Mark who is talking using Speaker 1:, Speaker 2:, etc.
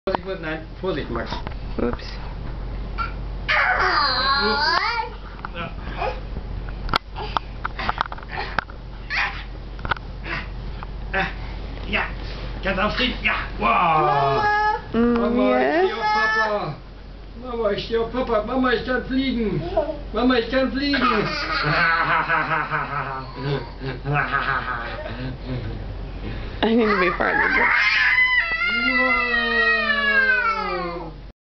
Speaker 1: Nein, Vorsicht, Max.
Speaker 2: Ups.
Speaker 1: Ja, ganz aufstehen. Ja, wow. Mama, ich stehe auf Papa. Mama, ich stehe auf Papa. Mama, ich kann fliegen. Mama, ich kann fliegen.
Speaker 2: I need to be part of this.
Speaker 1: Wow.